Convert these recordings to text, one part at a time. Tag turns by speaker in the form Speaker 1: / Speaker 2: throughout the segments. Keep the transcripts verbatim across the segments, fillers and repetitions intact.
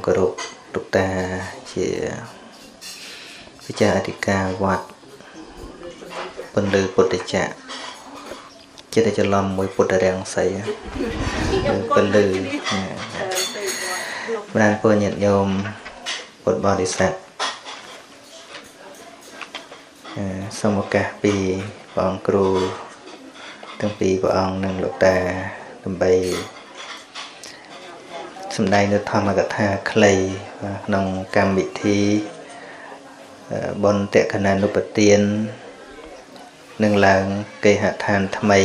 Speaker 1: គោរពលោកតាជាវិចារអធិការវត្តពន្លឺពុទ្ធចក្រចិត្តច្រឡំមួយពុទ្ធរាំងសីពន្លឺបានពលញាតិញោមពុទ្ធបរិស័ទសូមឱកាសពីព្រះអង្គគ្រូទាំងពីរព្រះអង្គនិងលោកតាដើម្បីសម្ដែងនៅធម្មកថាខ្លីក្នុងកម្មវិធីបុណ្យតក្កណានុប្ទាននឹងឡើងគេហដ្ឋានថ្មី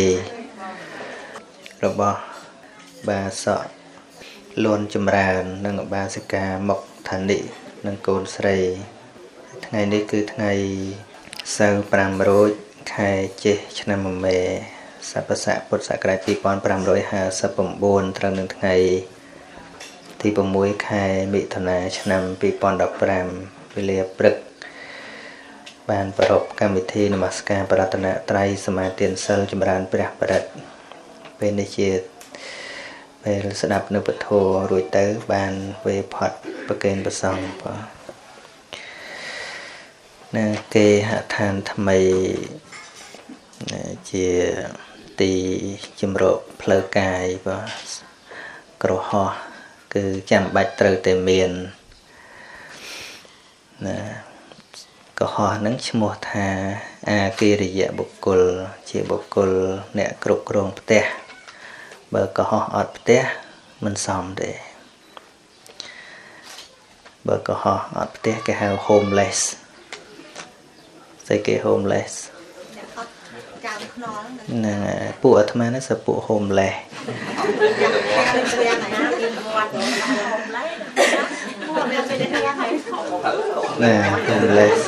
Speaker 1: របស់បាសកលួនចម្រើននិងបាសិកាមុខថានិនិងកូនស្រីថ្ងៃនេះគឺថ្ងៃសៅរ៍ប្រាំរោចខែចេសឆ្នាំមមែស័កស័កពុទ្ធសករាជពីរពាន់ប្រាំរយហាសិប៩ត្រូវនឹងថ្ងៃទី៦ខែមិថុនាឆ្នាំពីរពាន់ដប់ប្រាំវេលាព្រឹកបានប្រារព្ធកម្មវិធីនមស្ការប្រតនត្រ័យសមាទានសិលចម្រើនព្រះបរិត្តពេលនេះជាពេលស្ដាប់នៅពធរួចទៅបានវេផាត់ប្រកេនប្រសងបាទណាគេហដ្ឋានថ្មីជាទីជំរកផ្លូវកាយបាទក្រហោះគឺចាំបាច់ត្រូវតែមានណាកុហកហ្នឹងឈ្មោះថាអាកិរិយបុគ្គលជាបុគ្គលអ្នកគ្រប់គ្រងផ្ទះបើកុហកអត់ផ្ទះមិនសមទេបើកុហកអត់ផ្ទះគេហៅ homeless ស្អីគេ homeless ហ្នឹងពួកអាត្មានេះសពួក homeless ណា homeless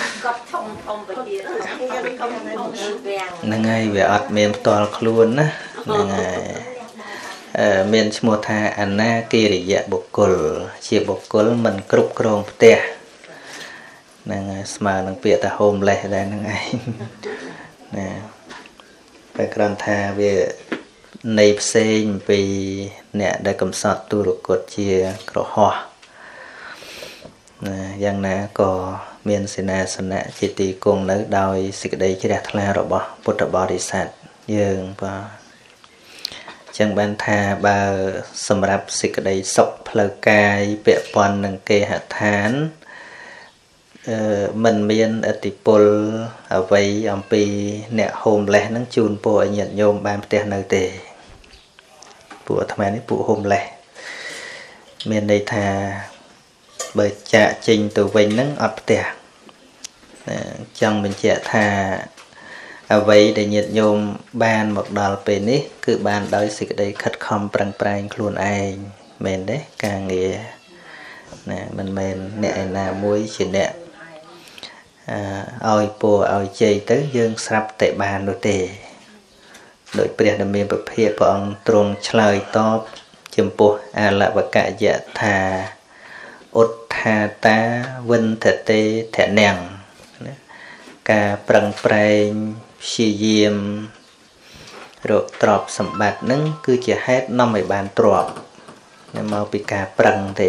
Speaker 1: ហ្នឹងហើយវាអត់មានផ្ទាល់ខ្លួនណាហ្នឹងហើយអឺមានឈ្មោះថាអនាកិរិយបុគ្គលជាបុគ្គលមិនគ្រប់គ្រងផ្ទះហ្នឹងហើយស្មើនឹងពាក្យថា homeless ដែរហ្នឹងឯងណាតែគ្រាន់ថាវានៃផ្សេងពីអ្នកដែលកំសត់ទុរគតជាក្រហោះណាយ៉ាងណាក៏មានសេនាសនៈជាទីគង់នៅដោយសេចក្តីជ្រះថ្លារបស់ពុទ្ធបរិស័ទយើងបាទចឹងបានថាបើសម្រាប់សេចក្តីសុខផ្លូវកាយពាក់ព័ន្ធនឹងគេហដ្ឋានអឺมันមានអតិពលអ្វីអំពីអ្នក homeless ហ្នឹងជូនពរឲ្យញាតិញោមបានផ្ទះនៅទេពួកអាត្មានេះពួក homeless មានន័យថាបើចាកចេញទៅវិញហ្នឹងអត់ផ្ទះចង់បញ្ជាក់ថាអ្វីដែលញាតិញោមបានមកដល់ពេលនេះគឺបានដោយសេចក្តីខិតខំប្រឹងប្រែងខ្លួនឯងមែនទេការងារណាមិនមែនអ្នកឯណាមួយជាអ្នកអឺឲ្យពរឲ្យជ័យទៅយើងស្រាប់តែបាននោះទេដោយព្រះដ៏មានពភាកព្រះអង្គទ្រង់ឆ្លើយតបចំពោះអលវកយៈថាឧទ្ថាតាវិនថតេធនាំងការប្រឹងប្រែងព្យាយាមរកទ្រព្យសម្បត្តិនឹងគឺជាហេតុនាំឲ្យបានទ្រព្យមកពីការប្រឹងទេ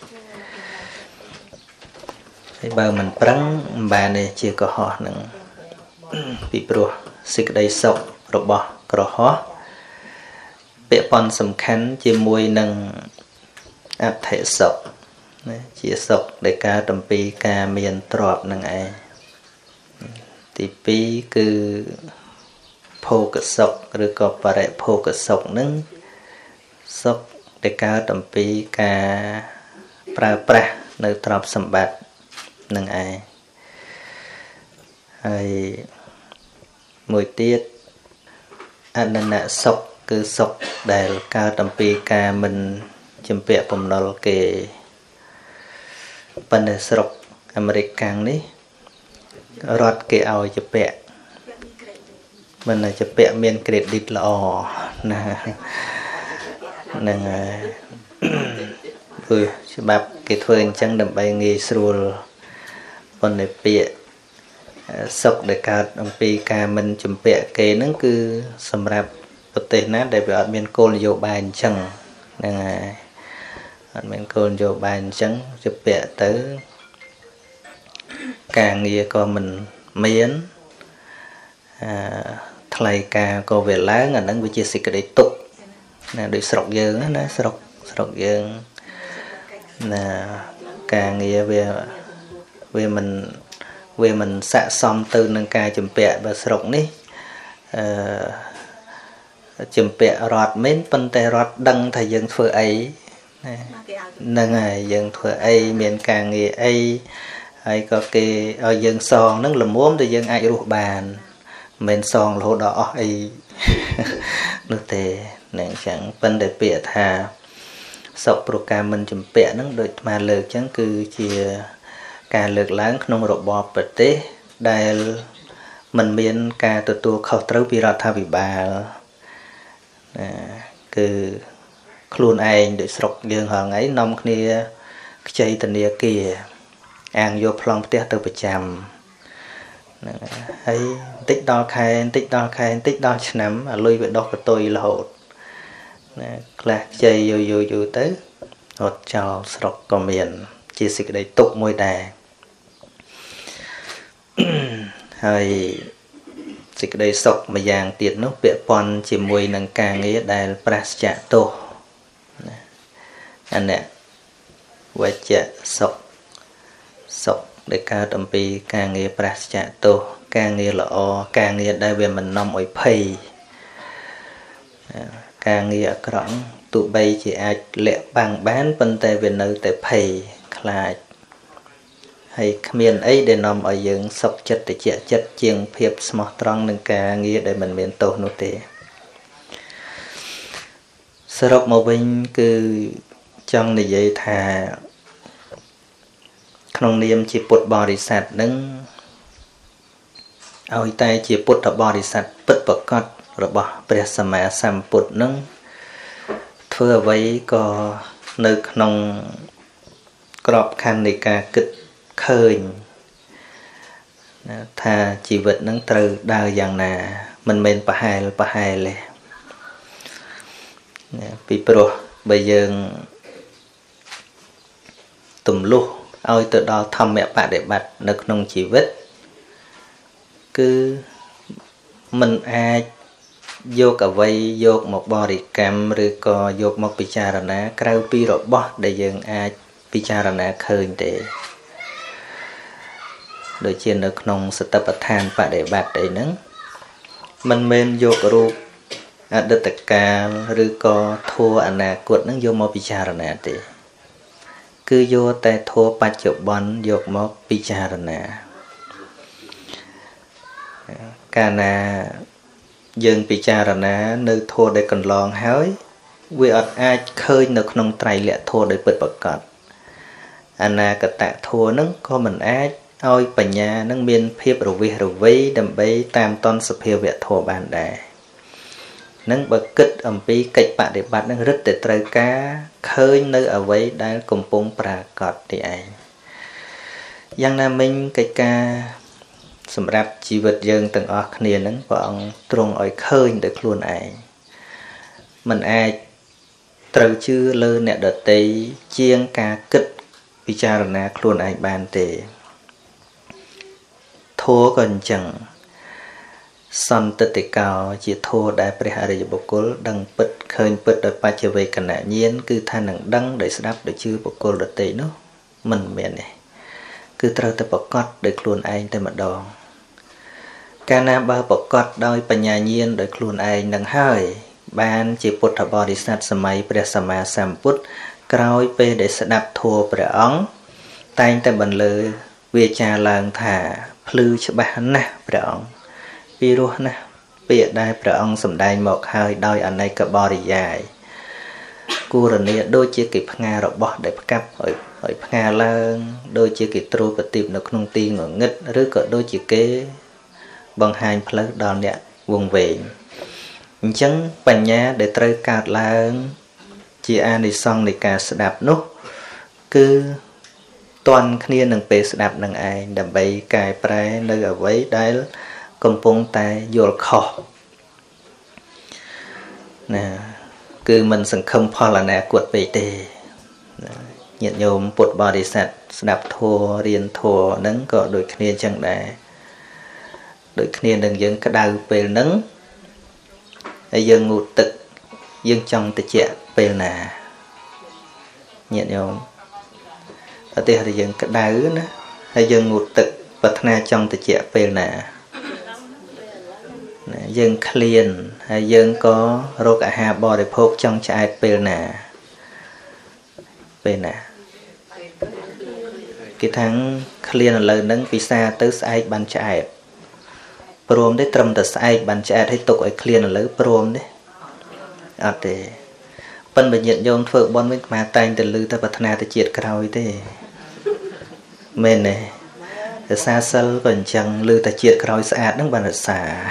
Speaker 1: ហើយបើមិនប្រឹងមិនបានទេជាកុហកនឹងពីព្រោះសេចក្តីសុខរបស់ក្រហោះពាក់ព័ន្ធសំខាន់ជាមួយនឹងអត្ថិសុខណាជាសុខដែលកើតអំពីការមានទ្រព្យនឹងឯងទីពីរគឺភោគសុខឬក៏បរិភោគសុខនឹងសុខដែលកើតអំពីការប្រើប្រាស់នៅទ្រព្យសម្បត្តិនឹងឯងហើយមួយទៀតអននៈសុខគឺសុខដែលកើតអំពីការមិនជំពាក់បំណុលគេប៉ុន្តែស្រុកអាមេរិកកាំងនេះរដ្ឋគេឲ្យជពាក់មិនតែជពាក់មាន credit ល្អណាហ្នឹងហើយព្រោះច្បាប់គេធ្វើអញ្ចឹងដើម្បីងាយស្រួលប៉ុន្តែពាក្យសុខដែលកើតអំពីការមិនជំពាក់គេហ្នឹងគឺសម្រាប់ប្រទេសណាដែលវាអត់មានគោលនយោបាយអញ្ចឹងហ្នឹងហើយ anh mình còn vô bàn trắng chụp bẹ tới càng nghĩa có mình miến à, thay ca có về lá ngành nắng với chia sẻ cái đấy tục nè để sọc dương á nè sọc sọc dương nè càng nghĩa về về mình về mình xạ xong từ nâng ca chụp bẹ và sọc ní chụp bẹ rọt mến phân tay rọt đăng thầy dân phơi ấy nâng ngày dân phơi ấy miền càng nghĩa ấy hay có cái ở dân son nó là muốn thì dân ai ruột bàn mình son lỗ đỏ ấy nó thế nên chẳng vấn đề bịa thà sọc program mình chụp bẹ nó được mà lược chẳng cứ chia cả lược láng không độ bọt bật tế đây mình miền cả tụi tôi khâu trâu bị rọt tha bị bà cứ luôn anh để sọc dân hàng ấy nông kia chơi tình địa kia ăn vô plong tết từ bạch chàm ấy tích đo khai tích đo khai tích đo nắm à lui về đo của tôi là hột là chơi vô vô vô tới hột cho sọc còn miền chia sẻ đây tục môi đàហើយសេចក្តីសុខមួយយ៉ាងទៀតនោះពាក់ព័ន្ធជាមួយនឹងការងារដែលប្រសិទ្ធទោសអានេះវច្ចៈសុខសុខដែលកើតអំពីការងារប្រសិទ្ធទោសការងារល្អការងារដែលវាមិននាំឲ្យភ័យការងារអាក្រក់ទោះបីជាអាចលាក់បាំងបានប៉ុន្តែវានៅតែភ័យខ្លាចហើយគ្មានអីដែលនាំឲ្យយើងសុខចិត្តតិចចិត្តជាងភាពស្មោះត្រង់នឹងការងារដែលមិនមានទោសនោះទេសរុបមកវិញគឺចង់និយាយថាក្នុងនាមជាពុទ្ធបរិស័ទនឹងឲ្យតែជាពុទ្ធបរិស័ទពិតប្រាកដរបស់ព្រះសម្មាសម្ពុទ្ធនឹងធ្វើអ្វីក៏នៅក្នុងក្របខ័ណ្ឌនៃការគិតឃើញថាជីវិតនឹងត្រូវដើរយ៉ាងណាមិនមែនប្រហែលប្រហែលទេពីព្រោះបើយើងទម្លុះឲ្យទៅដល់ធម្មបដិបត្តិនៅក្នុងជីវិតគឺមិនអាចយកអ្វីយកមកបរិកម្មឬក៏យកមកពិចារណាក្រៅពីរបស់ដែលយើងអាចពិចារណាឃើញទេដូចជានៅក្នុងសតិប្បដ្ឋានបដិបត្តិអីហ្នឹងមិនមែនយករូបអតីតកាលឬក៏ធម៌អនាគតហ្នឹងយកមកពិចារណាទេគឺយកតែធម៌បច្ចុប្បន្នយកមកពិចារណាកាលណាយើងពិចារណានៅធម៌ដែលកន្លងហើយវាអត់អាចឃើញនៅក្នុងត្រៃលក្ខធម៌ដោយពិតប្រាកដអនាគតធម៌ហ្នឹងក៏មិនអាចឲ្យបញ្ញានឹងមានភាពរវិះរវៃដើម្បីតាមតនសភាវៈធម៌បានដែរនឹងបើគិតអំពីកិច្ចបដិបត្តិនឹងរឹតតែត្រូវការឃើញនៅអ្វីដែលកំពុងប្រាកដនេះឯងយ៉ាងណាមិញកិច្ចការសម្រាប់ជីវិតយើងទាំងអស់គ្នានឹងព្រះអង្គទ្រង់ឲ្យឃើញដោយខ្លួនឯងមិនអាចត្រូវជឿលើអ្នកដទៃជាងការគិតពិចារណាខ្លួនឯងបានទេធម៌ក៏អញ្ចឹងសន្តិតិកោជាធម៌ដែលព្រះអរិយបុគ្គលដឹងពិតឃើញពិតដោយបច្ចវេកណញ្ញាណគឺថានឹងដឹងដោយស្ដាប់ដោយជឿបុគ្គលដទៃនោះមិនមែនទេគឺត្រូវតែប្រកបដោយខ្លួនឯងតែម្ដងកាលណាបើប្រកបដោយបញ្ញាញាណដោយខ្លួនឯងនឹងហើយបានជាពុទ្ធបរិស័ទសម័យព្រះសម្មាសម្ពុទ្ធក្រោយពេលដែលស្ដាប់ធម៌ព្រះអង្គតែងតែបន្លឺវាចាឡើងថាភ្លឺច្បាស់ណាស់ព្រះអង្គពីរោះណាស់ពាក្យដែលព្រះអង្គសម្ដែងមកហើយដោយអនេកបរិយាយគូរនីដូចជាគេផ្ងារបស់ដែលផ្កាប់ឲ្យឲ្យផ្ងាឡើងដូចជាគេត្រួតប្រទីបនៅក្នុងទីងងឹតឬក៏ដូចជាគេបង្ហាញផ្លូវដល់អ្នកវង្វេងអញ្ចឹងបញ្ញាដែលត្រូវកើតឡើងជាអានិសង្សនៃការស្ដាប់នោះគឺតន់គ្នានឹងពេលស្ដាប់នឹងឯងដើម្បីកែប្រែនៅអ្វីដែលកំពុងតែយល់ខុសណាគឺមិនសង្ឃឹមផលអនាគតពេកទេ nhiệt nhôm bột bò đi sạch đạp thua riêng thua nắng có đôi kia chẳng đà đôi kia đừng dân cái đau về nắng hay dân ngủ tực dân trong tự trẻ về nà nhiệt nhôm ở đây thì dân cái đau nữa hay dân ngủ tực vật na trong tự trẻ về nà dân clean hay dân có rô cả hà bò để phốt trong chạy về nà về nà cái tháng clean là nâng visa tới sai ban chạy prom đấy trầm tới sai ban chạy thấy tục ở clean là lớn prom đấy ở đây bên bệnh nhận dòng phượng bon với mà tay từ lư ta bật na ta triệt cao thế men này từ xa sân còn chẳng lư ta triệt cao sạch đứng bàn xả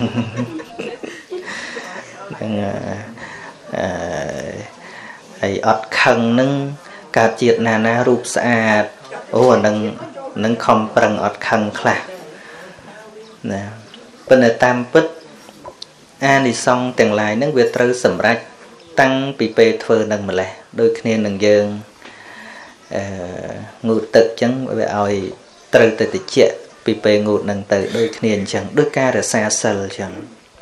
Speaker 1: ai ọt khăn nâng cả triệt nà na rụp sạch ô nâng nâng không bằng ọt khăn khla nè bên này tam bích an đi xong tiền lại nâng việc trừ sầm rách tăng bị bê thơ nâng mà lẽ đôi khi nâng dương ngụ tực chẳng về oi trừ từ từ chết bị bê ngụ nâng từ đôi khi chẳng đôi ca là xa sờ chẳng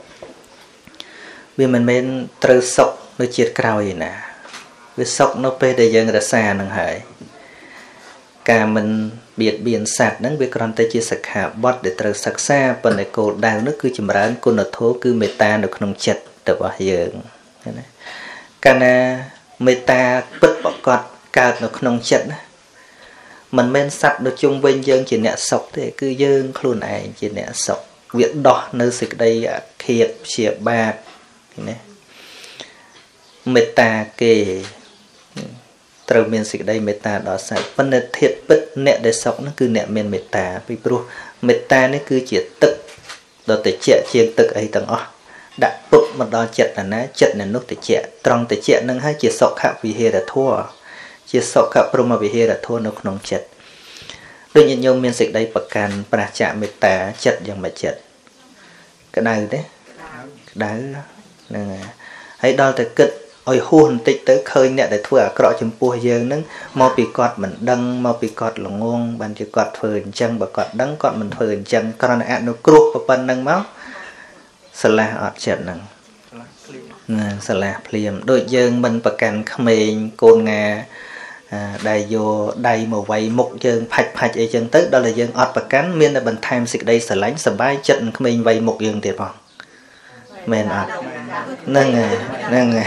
Speaker 1: vì mình bên trừ sọc nó chết cao gì nè vì sọc nó bê để dân là xa nâng hại cả mình biệt biển sạch nâng việc còn tay chia sạch hạ bót để trừ sạch xa phần này cô đào nó cứ chìm rán cô nó thố cứ mê ta được không chật được bao giờ cả na mê ta bứt bỏ cọt cao nó không chật mình men sạch được chung bên dân chỉ nẹ sọc thì cứ dân luôn này chỉ nẹ sọc việc đỏ nơi xịt đây khiệt xịa bạc mê ta kề trừ miền xịt đây mê ta đỏ sạch vấn đề thiệt bứt nẹ để sọc nó cứ nẹ miền mê ta vì pro mê ta nó cứ chỉ tức đó để chạy chiên tức ấy tầng ó đã bụt một đo chật là ná chật là nút để chạy trong để chạy nâng hai chỉ sọc hạ vì hề là thua chỉ sọc hạ pro mà vì hề là thua nó không chật đôi nhiên nhôm miền xịt đây bậc can bà chạm mê ta chật dòng mà chật cái này đấy đấy nè hãy đo tới kịch ôi hôn tích tới khơi nè để thua cọ chấm pua dương nâng mau bị cọt mình đăng mau bị cọt là ngon bàn chỉ cọt phơi chân và cọt đắng cọt mình phơi chân con này ăn nó cruộc và phần nâng máu sờ la ọt chợt nâng sờ la phèm đôi dương mình bậc can khmền côn ngà đầy vô đầy màu vây mục dương phạch phạch ở chân tới đó là dương ọt bậc cán miên là bình tham xịt đây sờ lánh sờ bay chân khmền vây mục dương thiệt bằng men ọt nâng nâng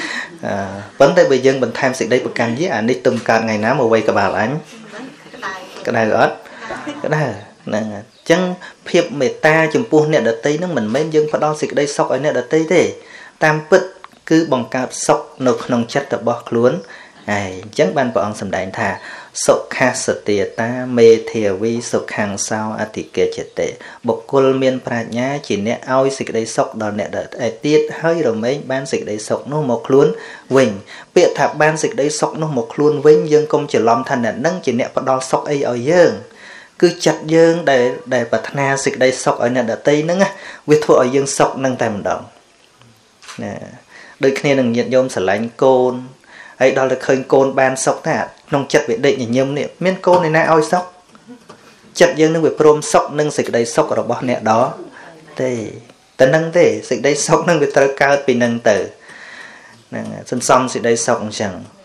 Speaker 1: vấn đề bây giờ mình tham xịt đây bậc can với anh đi tùm cạn ngày nào màu vây cả bảo anh cái này ọt cái này nâng chân phiệp mê ta chùm pua nè đợt tây nó mình mấy dân phải đo xịt đây sọc ở nè đợt tây thế tam bích cứ bằng cạp sọc nộp nông chất tập bọc luôn ai chẳng ban bọn sầm đại thà sọc kha sệt tìa ta mê thìa vi sọc hàng sao a tị kê chết tệ bọc côn miên prạt nhá chỉ nè ao xịt đây sọc đòn nè đợt ai tiết hơi rồi mấy ban xịt đây sọc nó một luôn vinh bịa thạp ban xịt đây sọc nó một luôn vinh dân công chỉ lom thành nè nâng chỉ nè phải đo sọc ấy ở dương cứ chặt dương để để bật na xịt đây sọc ở nè đợt tây nữa á việc thua ở dương sọc nâng tay mình động nè đôi khi đừng nhiệt nhôm sờ lạnh côn ấy đó là khơi côn ban sọc thà nông chặt bị định như nhôm nè miên côn này na oi sọc chặt dương nó bị prom sọc nâng xịt đây sọc ở bao nè đó thế tên nâng thế xịt đây sọc nâng bị tơ cao bị nâng tử nè sân xong xịt đây sọc chẳng